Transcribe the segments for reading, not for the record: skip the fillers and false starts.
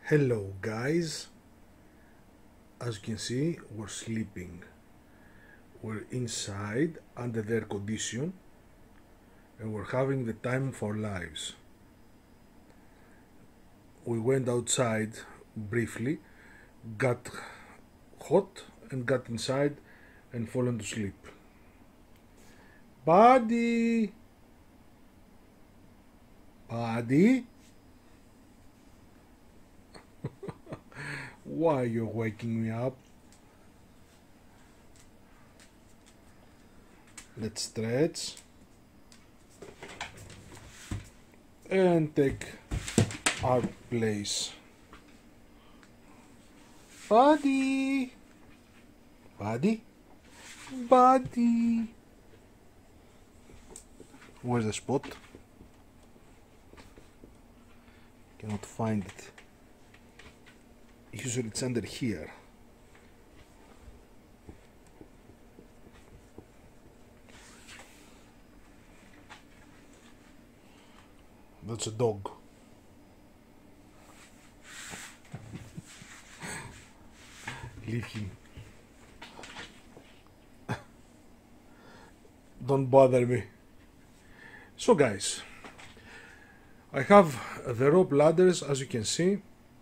Hello guys, as you can see we're sleeping. We're inside under the air condition and we're having the time of our lives. We went outside briefly, got hot and got inside and fallen to sleep. Buddy! Buddy? Why are you waking me up? Let's stretch and take our place. Buddy! Buddy? Buddy! Where's the spot? Cannot find it. Usually it's under here. That's a dog. Leave him. Don't bother me. So guys, I have the rope ladders, as you can see.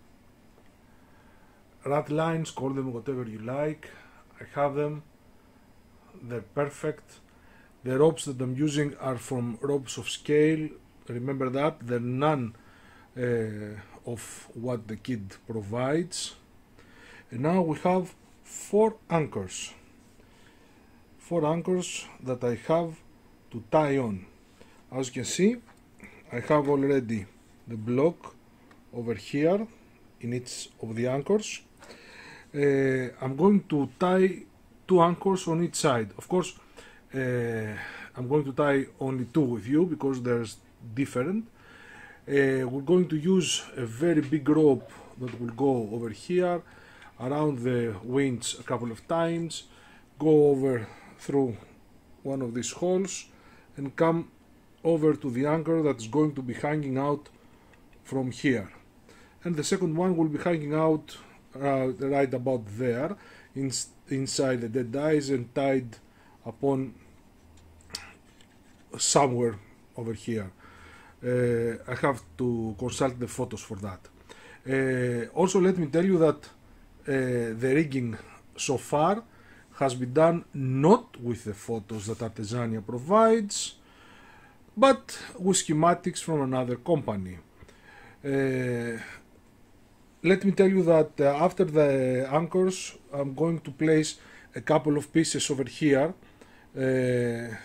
Rat lines, call them whatever you like. I have them. They're perfect. The ropes that I'm using are from Ropes of Scale. Remember that. They're none of what the kid provides. And now we have 4 anchors. 4 anchors that I have to tie on. As you can see, I have already the block over here in each of the anchors. I'm going to tie 2 anchors on each side. Of course, I'm going to tie only 2 with you because there's different. We're going to use a very big rope that will go over here, around the winch a couple of times, go over through one of these holes and come over to the anchor that's going to be hanging out from here. And the second one will be hanging out right about there, inside the dead eyes and tied upon somewhere over here. I have to consult the photos for that. Also, let me tell you that the rigging so far has been done not with the photos that Artesania provides, but with schematics from another company. Let me tell you that after the anchors, I'm going to place a couple of pieces over here that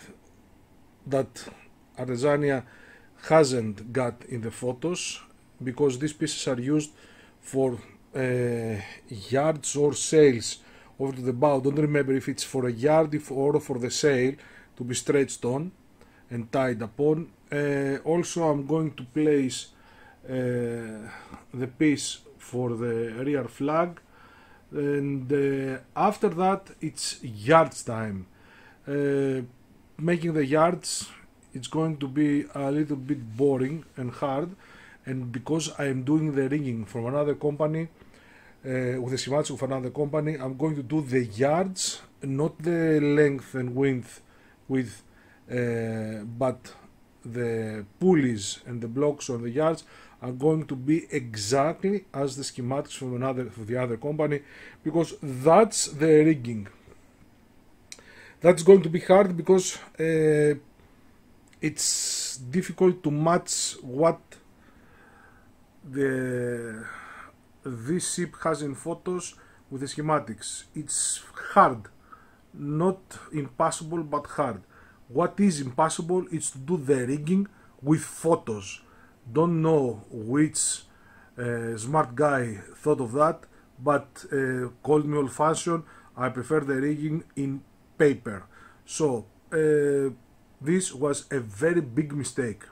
Artesania hasn't got in the photos, because these pieces are used for yards or sails over to the bow. Don't remember if it's for a yard or for the sail to be stretched on and tied upon. Also, I'm going to place the piece for the rear flag, and after that it's yards time. Making the yards, it's going to be a little bit boring and hard, and because I am doing the rigging from another company, with the schematics of another company, I'm going to do the yards, not the length and width, but the pulleys and the blocks on the yards are going to be exactly as the schematics from the other company, because that's the rigging. That's going to be hard because it's difficult to match what this ship has in photos with the schematics. It's hard, not impossible, but hard. What is impossible is to do the rigging with photos. Don't know which smart guy thought of that, but called me old-fashioned. I prefer the rigging in paper. So this was a very big mistake.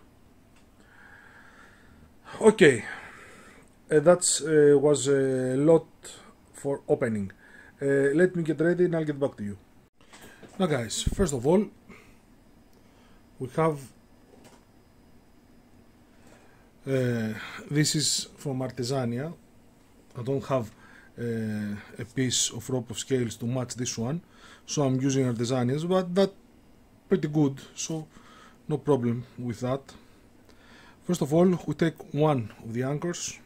Okay, that was a lot for opening. Let me get ready and I'll get back to you. Now guys, first of all, we have this is from Artesania, I don't have a piece of rope of scales to match this one, so I'm using Artesanias, but that's pretty good, so no problem with that. First of all, we take one of the anchors,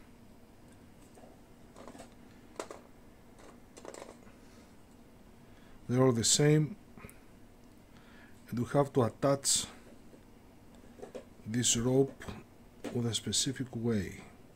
they're all the same, and we have to attach this rope with a specific way.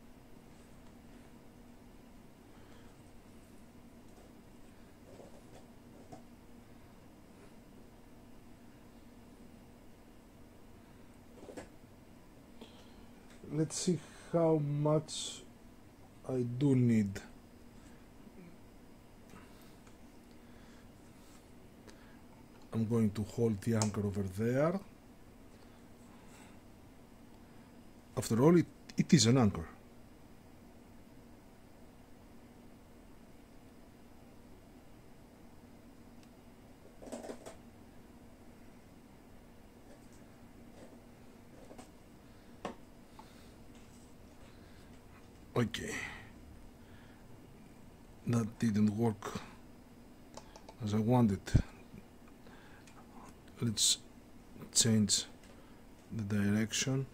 Let's see how much I do need. I'm going to hold the anchor over there. After all, it is an anchor. Okay, that didn't work as I wanted. Let's change the direction.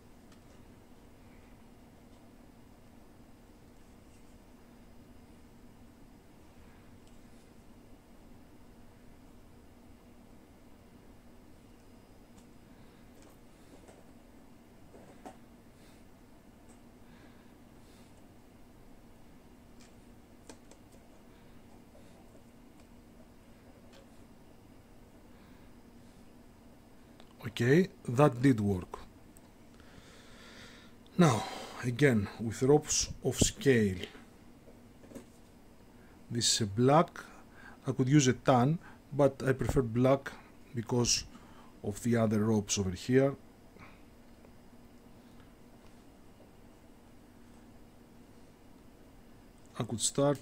Okay, that did work. Now, again, with ropes of scale. This is a black. I could use a tan, but I prefer black because of the other ropes over here. I could start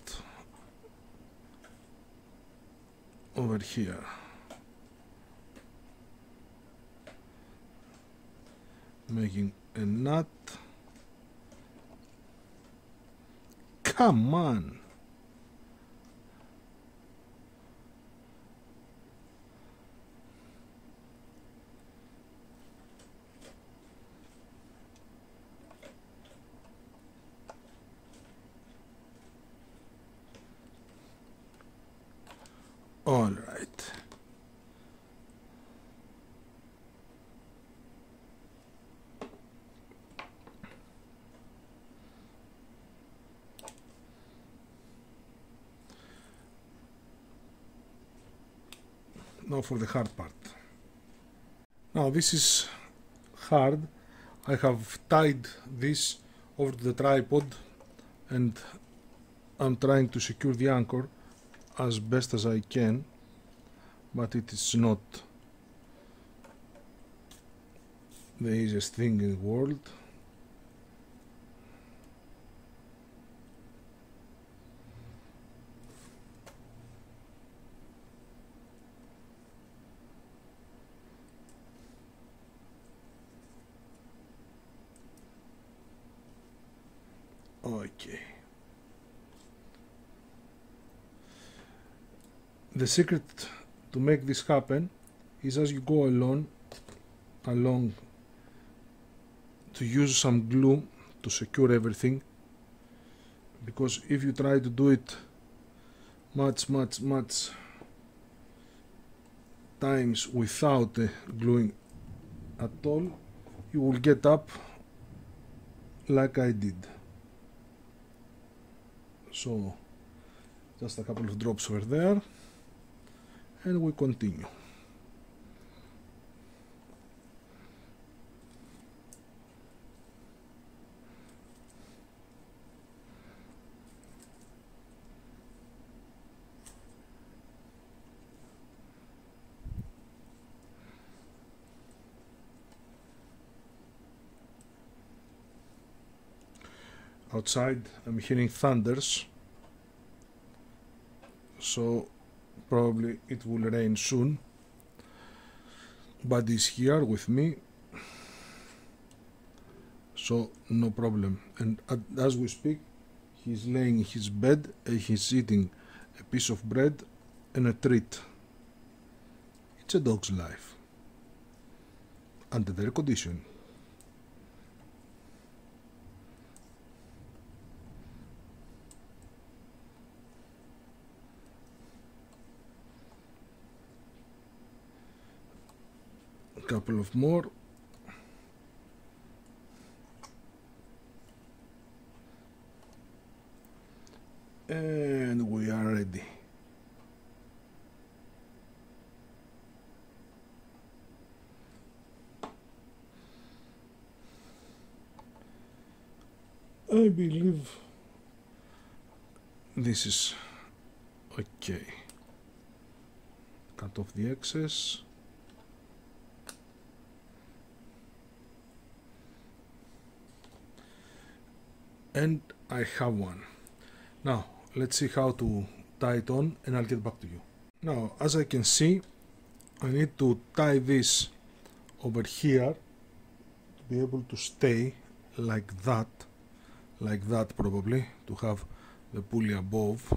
over here. Making a knot. Come on. All right. Now for the hard part. Now this is hard. I have tied this over to the tripod and I'm trying to secure the anchor as best as I can, but it is not the easiest thing in the world. Okay. The secret to make this happen is as you go along to use some glue to secure everything, because if you try to do it much times without gluing at all, you will get up like I did. So just a couple of drops over there and we continue. Outside I'm hearing thunders, so probably it will rain soon. Buddy is here with me, so no problem. And as we speak, He's laying in his bed and he's eating a piece of bread and a treat. It's a dog's life. Under the air condition. A couple of more. And we are ready. I believe this is okay. Cut off the excess. And I have one. Now let's see how to tie it on and I'll get back to you. Now as I can see, I need to tie this over here to be able to stay like that probably, to have the pulley above,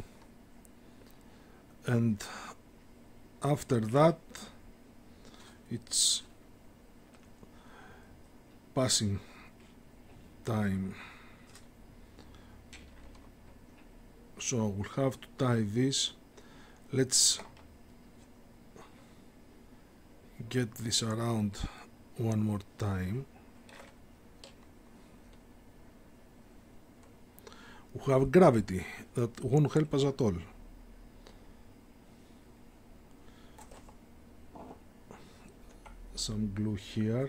and after that it's passing time. So we'll have to tie this. Let's get this around one more time. We have gravity that won't help us at all. Some glue here.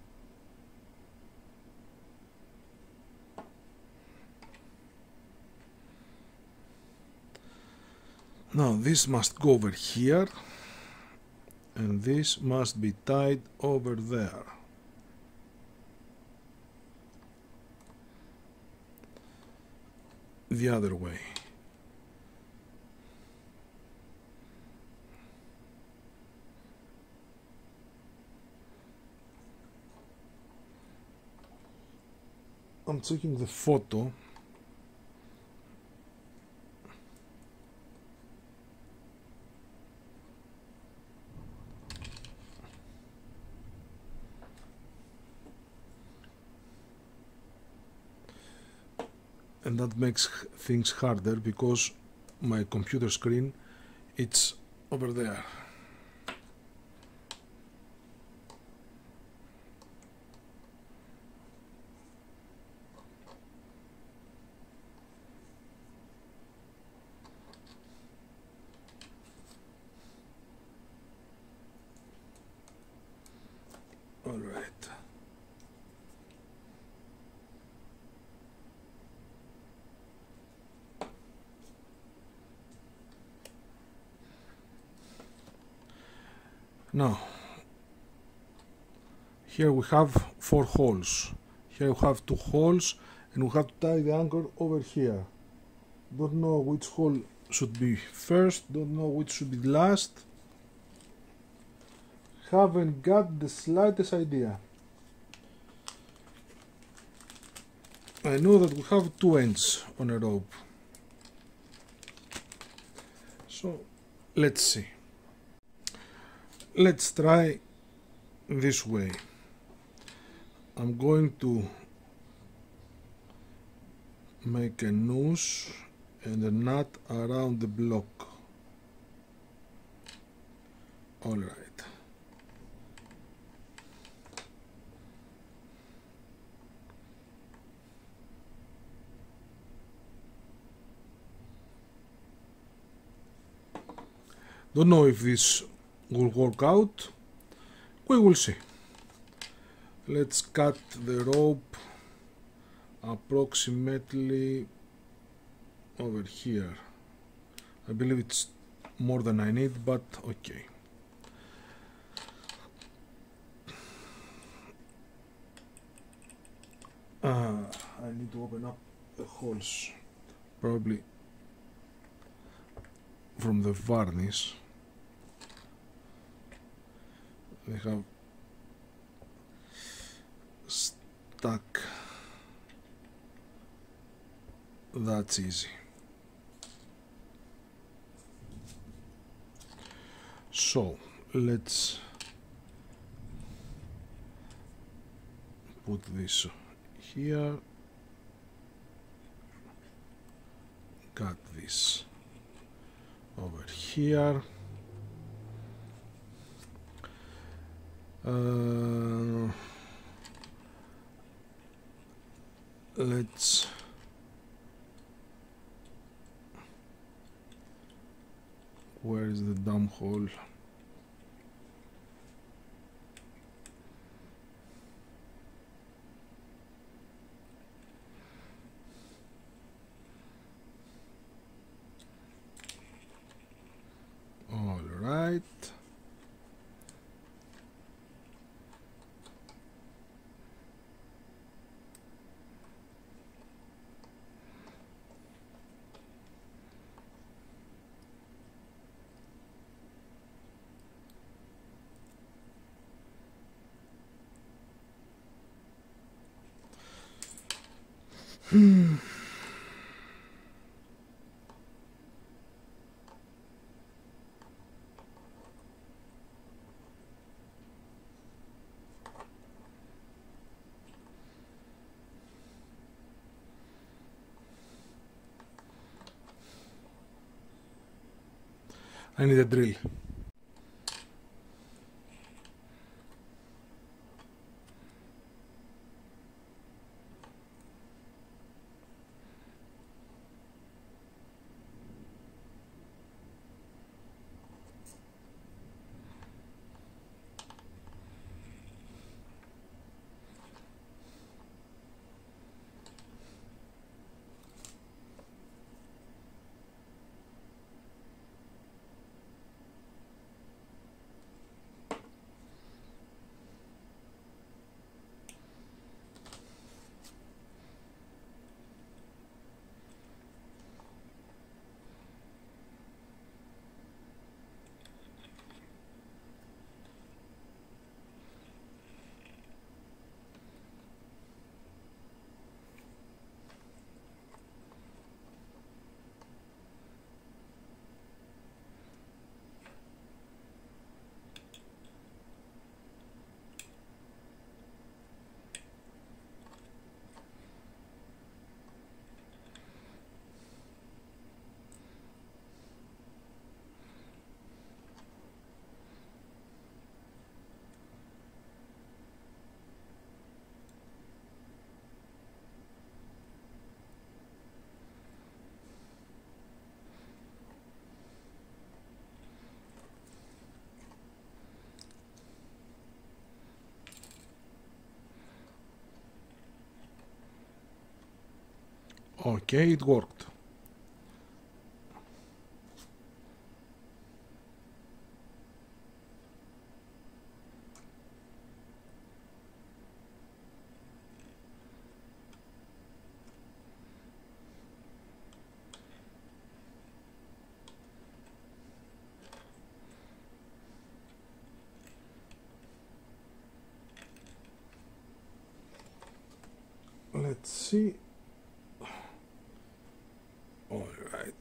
Now this must go over here and this must be tied over there. The other way. I'm checking the photo. And that makes things harder because my computer screen, it's over there. All right. Now, here we have 4 holes. Here we have 2 holes and we have to tie the anchor over here. Don't know which hole should be first, don't know which should be last. Haven't got the slightest idea. I know that we have 2 ends on a rope. So, let's see. Let's try this way. I'm going to make a noose and a nut around the block. All right. Don't know if this will work out. We will see. Let's cut the rope approximately over here. I believe it's more than I need, but okay. I need to open up the holes, probably from the varnish. They have stuck that's easy. So let's put this here, cut this over here. Let's where is the dumb hole? All right. I need a drill. Okay, it worked. Let's see. All right.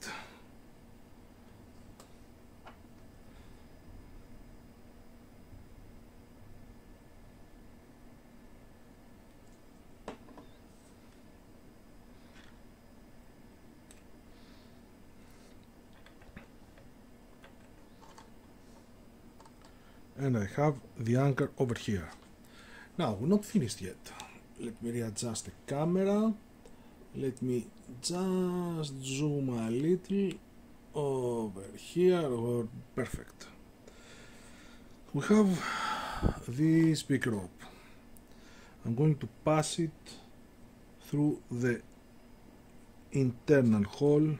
And I have the anchor over here. Now, we're not finished yet. Let me readjust the camera. Let me just zoom a little over here. Or perfect. We have this big rope. I'm going to pass it through the internal hole.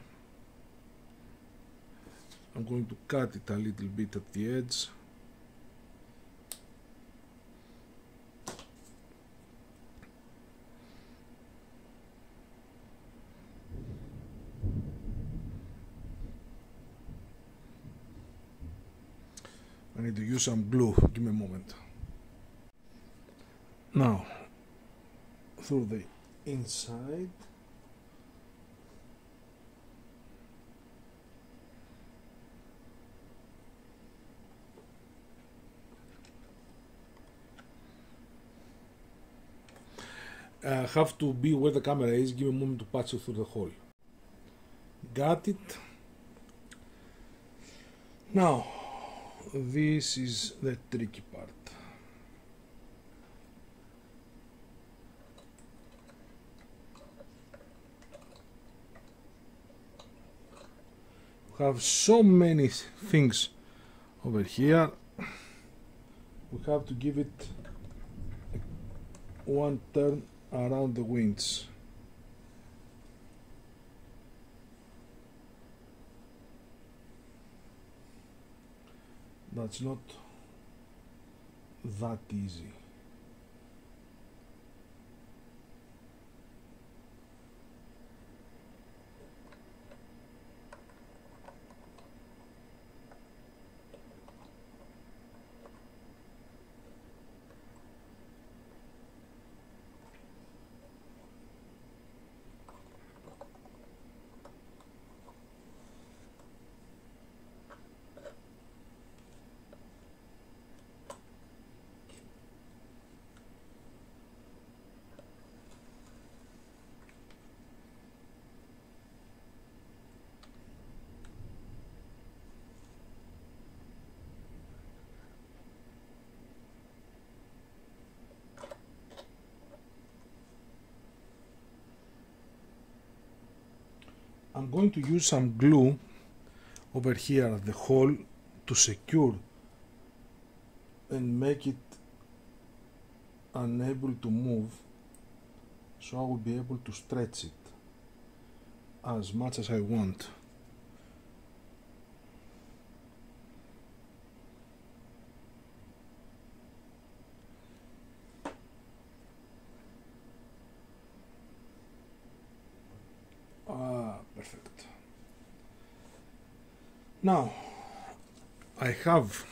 I'm going to cut it a little bit at the edge. I need to use some glue. Give me a moment. Now, through the inside, have to be where the camera is. Give me a moment to patch it through the hole. Got it. Now, this is the tricky part. We have so many things over here. We have to give it one turn around the winch. That's not that easy. I'm going to use some glue over here at the hole to secure and make it unable to move, so I will be able to stretch it as much as I want. Perfect. Now I have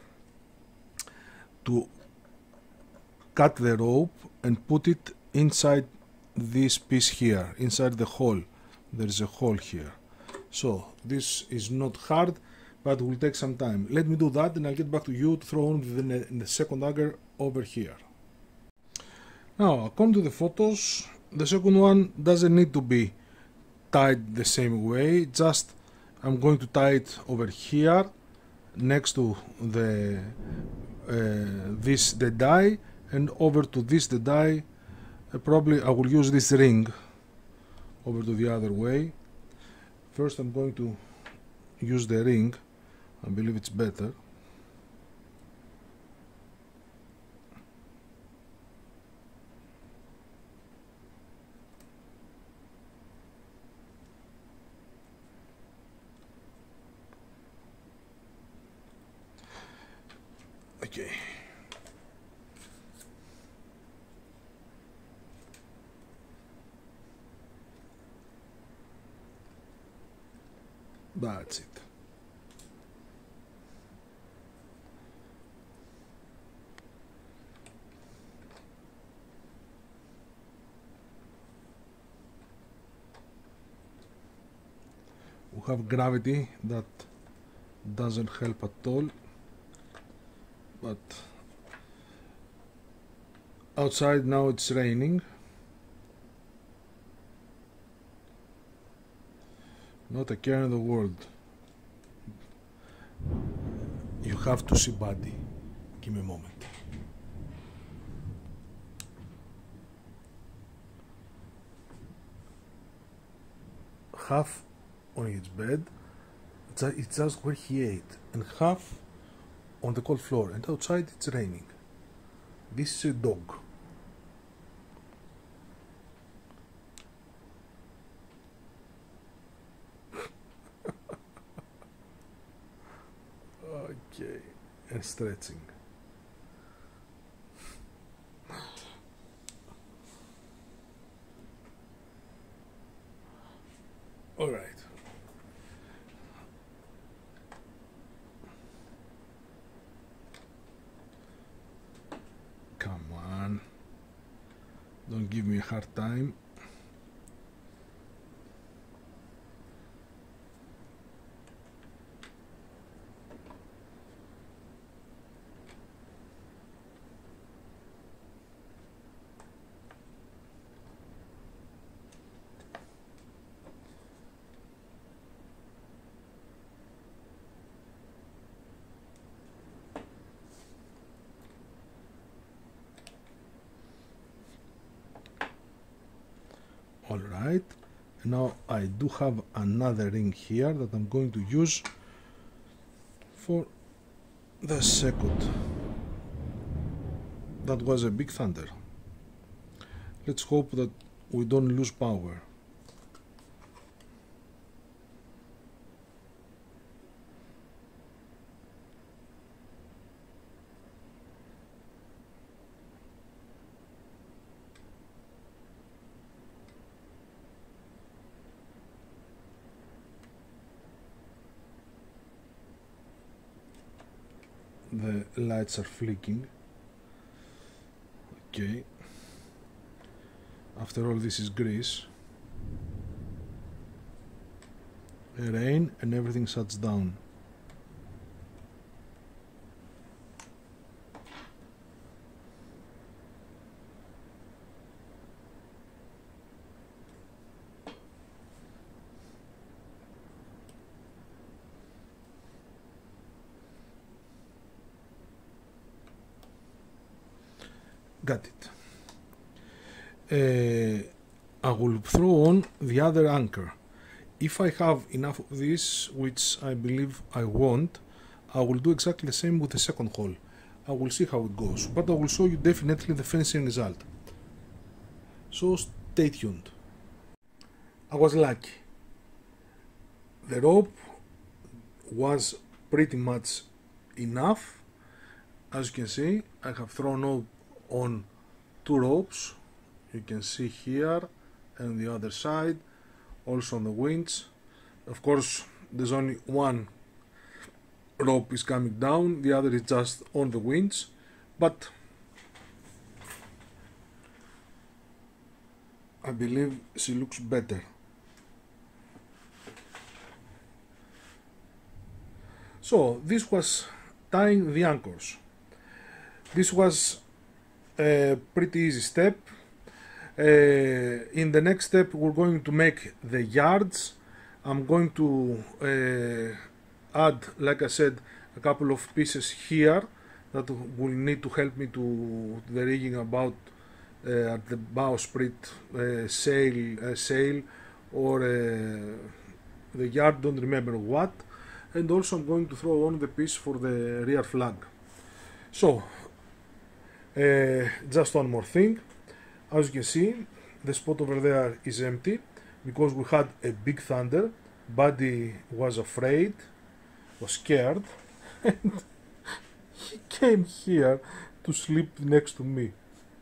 to cut the rope and put it inside this piece here, inside the hole. There is a hole here, so this is not hard, but will take some time. Let me do that and I'll get back to you to throw on the second auger over here. Now, according to the photos, the second one doesn't need to be tied the same way. Just I'm going to tie it over here next to the the die, and over to the die. Probably I will use this ring over to the other way. First I'm going to use the ring. I believe it's better. Okay. That's it. We have gravity that doesn't help at all, but outside now it's raining. Not a care in the world. You have to see Buddy. Give me a moment. Half on his bed, it's just where he ate, and half on the cold floor, and outside it's raining. This is a dog. Okay, and stretching. All right. Come on. Don't give me a hard time. Alright, now I do have another ring here that I'm going to use for the second. That was a big thunder. Let's hope that we don't lose power. The lights are flicking. Okay. After all, this is Greece. Rain and everything shuts down. Got it. I will throw on the other anchor. If I have enough of this, which I believe I won't, I will do exactly the same with the second hole. I will see how it goes, but I will show you definitely the finishing result. So stay tuned. I was lucky. The rope was pretty much enough. As you can see, I have thrown on 2 ropes. You can see here and the other side, also on the winch. Of course, there's only one rope is coming down, the other is just on the winch, but I believe she looks better. So this was tying the anchors. This was a pretty easy step. In the next step we're going to make the yards. I'm going to add, like I said, a couple of pieces here that will need to help me to the rigging about at the bowsprit sail or the yard, don't remember what. And also I'm going to throw on the piece for the rear flag. So just one more thing. As you can see, the spot over there is empty because we had a big thunder. Buddy was afraid, was scared, and he came here to sleep next to me.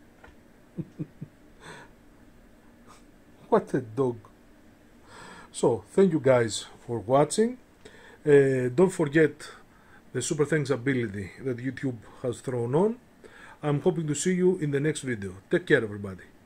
What a dog. So, thank you guys for watching. Don't forget the super thanks ability that YouTube has thrown on. I'm hoping to see you in the next video. Take care, everybody.